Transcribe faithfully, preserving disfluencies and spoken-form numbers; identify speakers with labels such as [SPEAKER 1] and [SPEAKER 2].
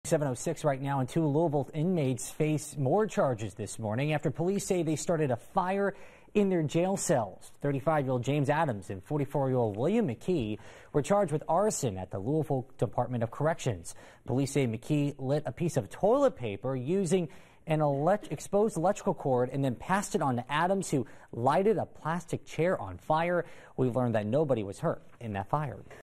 [SPEAKER 1] seven oh six right now, and two Louisville inmates face more charges this morning after police say they started a fire in their jail cells. thirty-five-year-old James Adams and forty-four-year-old William McKee were charged with arson at the Louisville Department of Corrections. Police say McKee lit a piece of toilet paper using an elect exposed electrical cord and then passed it on to Adams, who lighted a plastic chair on fire. We've learned that nobody was hurt in that fire.